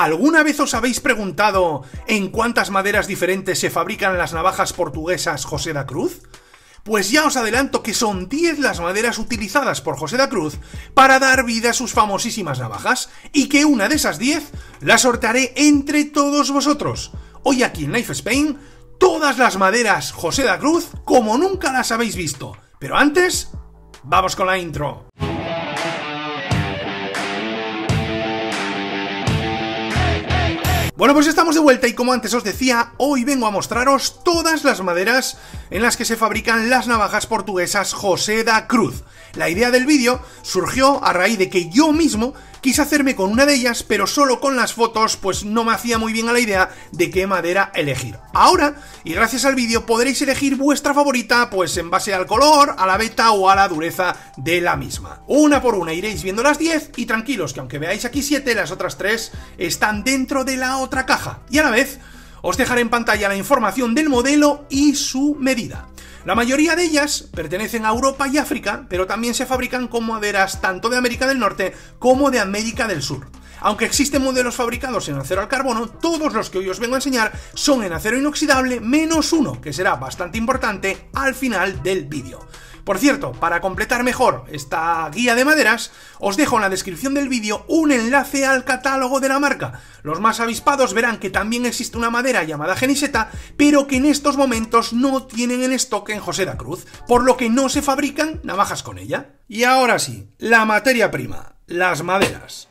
¿Alguna vez os habéis preguntado en cuántas maderas diferentes se fabrican las navajas portuguesas José da Cruz? Pues ya os adelanto que son 10 las maderas utilizadas por José da Cruz para dar vida a sus famosísimas navajas, y que una de esas 10 la sortearé entre todos vosotros. Hoy aquí en Life Spain, todas las maderas José da Cruz como nunca las habéis visto. Pero antes, vamos con la intro. Bueno, pues estamos de vuelta y como antes os decía, hoy vengo a mostraros todas las maderas en las que se fabrican las navajas portuguesas José da Cruz. La idea del vídeo surgió a raíz de que yo mismo quise hacerme con una de ellas, pero solo con las fotos pues no me hacía muy bien a la idea de qué madera elegir. Ahora, y gracias al vídeo, podréis elegir vuestra favorita pues en base al color, a la veta o a la dureza de la misma. Una por una iréis viendo las 10 y tranquilos que aunque veáis aquí 7, las otras 3 están dentro de la otra caja. Y a la vez, os dejaré en pantalla la información del modelo y su medida. La mayoría de ellas pertenecen a Europa y África, pero también se fabrican con maderas tanto de América del Norte como de América del Sur. Aunque existen modelos fabricados en acero al carbono, todos los que hoy os vengo a enseñar son en acero inoxidable menos uno, que será bastante importante al final del vídeo. Por cierto, para completar mejor esta guía de maderas, os dejo en la descripción del vídeo un enlace al catálogo de la marca. Los más avispados verán que también existe una madera llamada Geniseta, pero que en estos momentos no tienen en stock en José da Cruz, por lo que no se fabrican navajas con ella. Y ahora sí, la materia prima, las maderas.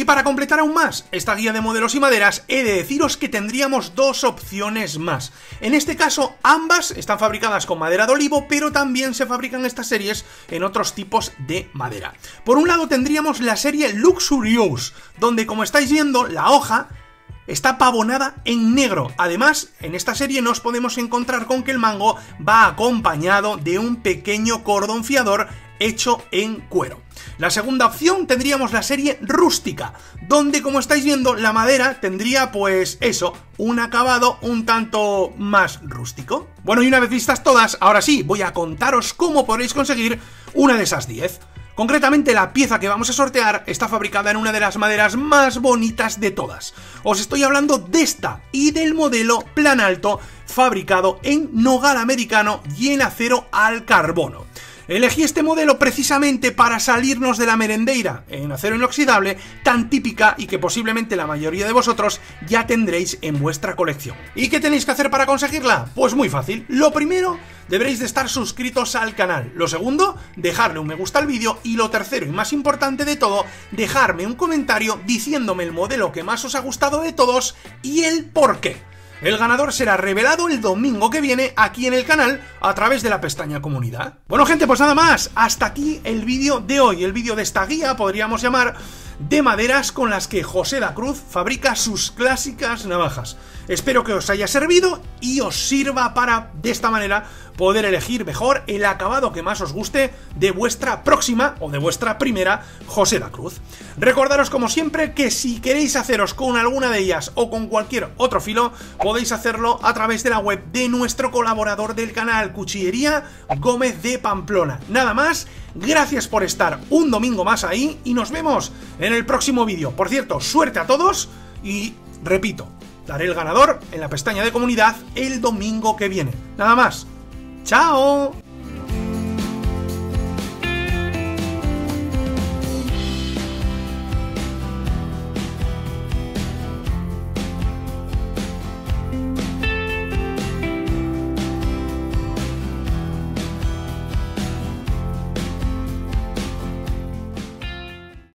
Y para completar aún más esta guía de modelos y maderas, he de deciros que tendríamos dos opciones más. En este caso, ambas están fabricadas con madera de olivo, pero también se fabrican estas series en otros tipos de madera. Por un lado tendríamos la serie Luxurious, donde, como estáis viendo, la hoja está pavonada en negro. Además, en esta serie nos podemos encontrar con que el mango va acompañado de un pequeño cordón fiador hecho en cuero. La segunda opción tendríamos la serie rústica, donde, como estáis viendo, la madera tendría, pues eso, un acabado un tanto más rústico. Bueno, y una vez vistas todas, ahora sí, voy a contaros cómo podréis conseguir una de esas 10. Concretamente, la pieza que vamos a sortear está fabricada en una de las maderas más bonitas de todas. Os estoy hablando de esta y del modelo plan alto, fabricado en nogal americano y en acero al carbono. Elegí este modelo precisamente para salirnos de la merendeira en acero inoxidable tan típica y que posiblemente la mayoría de vosotros ya tendréis en vuestra colección. ¿Y qué tenéis que hacer para conseguirla? Pues muy fácil. Lo primero, deberéis de estar suscritos al canal. Lo segundo, dejarle un me gusta al vídeo. Y lo tercero y más importante de todo, dejarme un comentario diciéndome el modelo que más os ha gustado de todos y el por qué. El ganador será revelado el domingo que viene aquí en el canal a través de la pestaña comunidad. Bueno, gente, pues nada más, hasta aquí el vídeo de hoy, el vídeo de esta guía, podríamos llamar, de maderas con las que José da Cruz fabrica sus clásicas navajas. Espero que os haya servido y os sirva para, de esta manera, poder elegir mejor el acabado que más os guste de vuestra próxima o de vuestra primera José da Cruz. Recordaros, como siempre, que si queréis haceros con alguna de ellas o con cualquier otro filo, podéis hacerlo a través de la web de nuestro colaborador del canal, Cuchillería Gómez de Pamplona. Nada más, gracias por estar un domingo más ahí y nos vemos en el próximo vídeo. Por cierto, suerte a todos y, repito, daré el ganador en la pestaña de comunidad el domingo que viene. Nada más. ¡Chao!